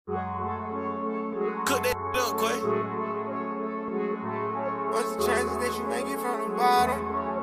Cook that up, Quay. What's the chances that you make it from the bottom?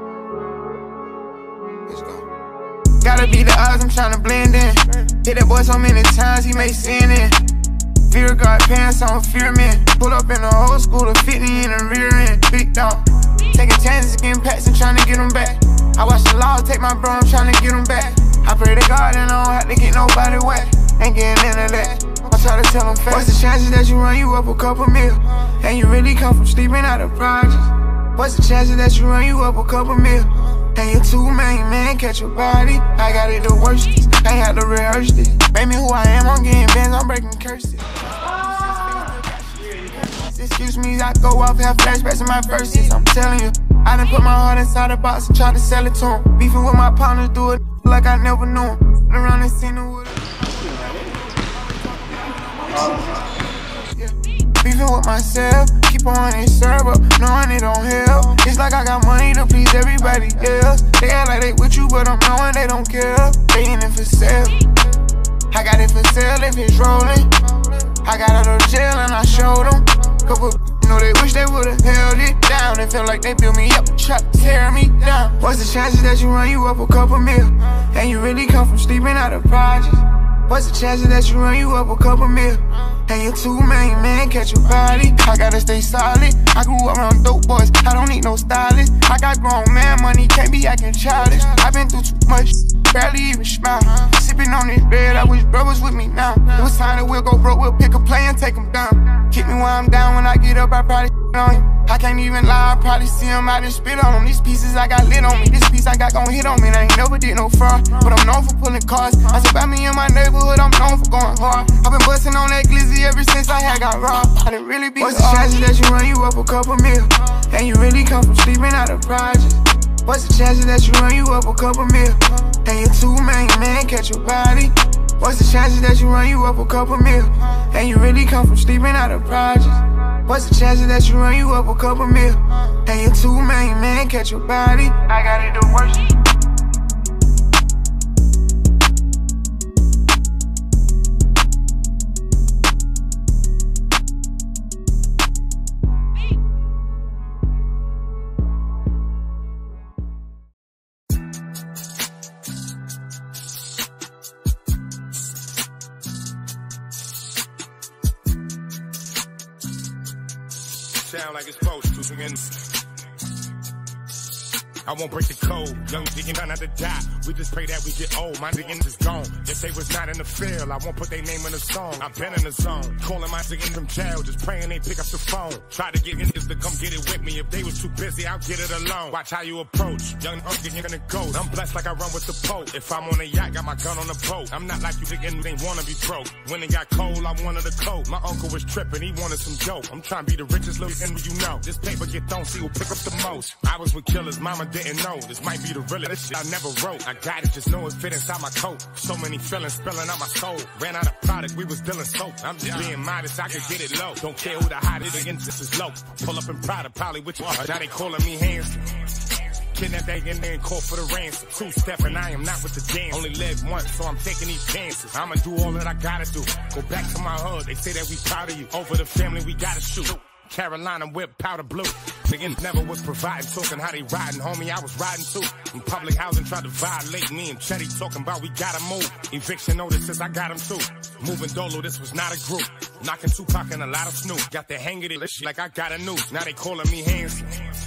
Let's go. Gotta beat the odds, I'm tryna blend in. Hit that boy so many times, he may sin in. Fear God pants on fear men. Pull up in the old school to 50 in the rear end. Big dog. Taking chances, getting pats and tryna get them back. I watch the law take my bro, I'm tryna get them back. I pray to God and I don't have to get nobody wet. Ain't getting into that. I try to tell them fast. What's the chances that you run you up a couple mil? And you really come from sleeping out of projects? What's the chances that you run you up a couple mil? And you too main man, catch your body. I got it the worst, I ain't had to rehearse this. Made me who I am, I'm getting bands, I'm breaking curses. Excuse me, I go off, have flashbacks in my verses. I'm telling you, I done put my heart inside a box and try to sell it to him. Beefing with my partners, do it like I never knew him. Around the scene with beefing with myself, keep on it, serve up, knowing it don't help. It's like I got money to please everybody else. They act like they with you, but I'm knowing they don't care. They ain't it for sale. I got it for sale if it's rolling. I got out of jail and I showed them. Couple know they wish they would've held it down. It feel like they built me up, try to tear me down. What's the chances that you run you up a couple mil? And you really come from sleeping out of projects? What's the chances that you run you up a couple mil? And you too main man, catch your body. I gotta stay solid. I grew up around dope boys, I don't need no stylist. I got grown man money, can't be acting childish. I've been through too much, barely even smile. Sipping on this bed, I wish bro was with me now. It was time that we'll go broke, we'll pick a play and take him down. Keep me while I'm down, when I get up I probably on you. I can't even lie, I probably see him out and spit on him. These pieces I got lit on me, this piece I got gon' hit on me. I ain't never did no fraud, but I'm known for pulling cars. I said about me in my neighborhood, I'm known for going hard. I've been busting on that glizzy ever since I had got robbed. I didn't really be. What's the chances that you run you up a couple mil? And you really come from sleeping out of projects? What's the chances that you run you up a couple mil? And you too main man, catch your body? What's the chances that you run you up a couple mil? And you really come from sleeping out of projects? What's the chances that you run you up a couple mil? And you too main man, catch your body? I got it the worst. Sound like it's supposed to again. I won't break the code. Young diggin' try not to die. We just pray that we get old. My diggin' is gone. If they was not in the field, I won't put their name in the song. I've been in the zone. Calling my diggin' from jail. Just praying they pick up the phone. Try to get niggas to come get it with me. If they was too busy, I'll get it alone. Watch how you approach. Young diggin' in the ghost. I'm blessed like I run with the Pope. If I'm on a yacht, got my gun on the boat. I'm not like you diggin' they wanna be broke. When it got cold, I wanted a coat. My uncle was trippin', he wanted some dope. I'm trying to be the richest little nigga you know. This paper get thrown, see who pick up the most. I was with killers, mama didn't know. This might be the realest shit I never wrote. I got it, just know it fit inside my coat. So many feelings spilling out my soul. Ran out of product, we was dealing soap. I'm just being modest, I could get it low. Don't care who the hottest, again, this is low. Pull up in Prada, probably with you. Now they calling me handsome. Kidnap that in there and call for the ransom. Two-step and I am not with the dance. Only live once, so I'm taking these chances. I'ma do all that I gotta do. Go back to my hood, they say that we proud of you. Over the family, we gotta shoot. Carolina whip, powder blue. Niggas never was providing, talking how they riding, homie, I was riding too. In public housing tried to violate me and Chetty talking about we gotta move. Eviction notices, I got them too. Moving Dolo, this was not a group. Knocking Tupac and a lot of Snoop. Got the hang of it, shit like I got a noose. Now they calling me handsome.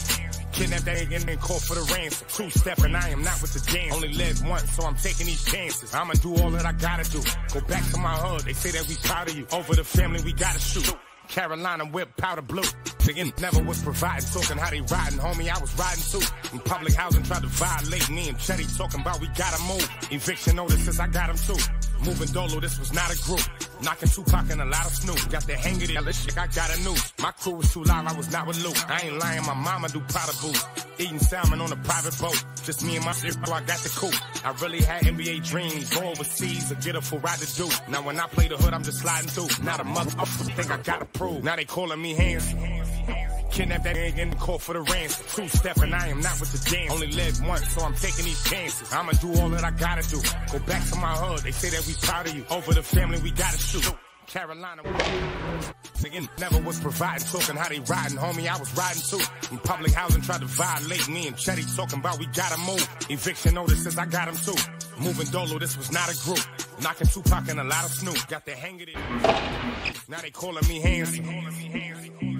Kidnap that nigga and call for the ransom. Two-step and I am not with the dance. Only live once, so I'm taking these chances. I'ma do all that I gotta do. Go back to my hood, they say that we proud of you. Over the family, we gotta shoot. Carolina whip, powder blue. Niggas never was providing, talking how they riding, homie, I was riding too. In public housing tried to violate me and Chetty talking about we gotta move. Eviction notices, I got them too. Moving Dolo, this was not a group. Knocking Tupac and a lot of Snoop. Got the hang of it, this shit, I got a noose. My crew was too loud, I was not with Luke. I ain't lying, my mama do powder boots. Eating salmon on a private boat. Just me and my shit, so I got the coupe. I really had NBA dreams, go overseas or get a full ride to do. Now when I play the hood, I'm just sliding through. Not a motherfucker think I gotta prove. Now they calling me handsome. Kidnap that nigga and call for the ransom. Two-step and I am not with the dance. Only live once, so I'm taking these chances. I'ma do all that I gotta do. Go back to my hood, they say that we proud of you. Over the family, we gotta shoot. Carolina. Nigga never was providing, talking how they riding, homie. I was riding too. In public housing, tried to violate me and Chetty talking about we gotta move. Eviction notices, I got him too. Moving Dolo, this was not a group. Knocking Tupac and a lot of Snoop. Got the hang of it. Now they calling me handsome.